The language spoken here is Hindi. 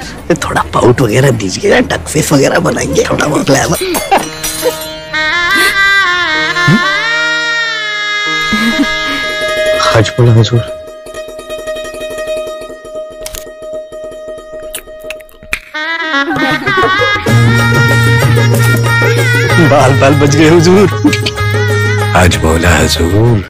थोड़ा पाउट वगैरह दीजिए, डक फेस वगैरह बनाएंगे थोड़ा बहुत लेवल। हज बोला हुजूर। बाल बाल बच गए हुजूर। हज बोला हुजूर।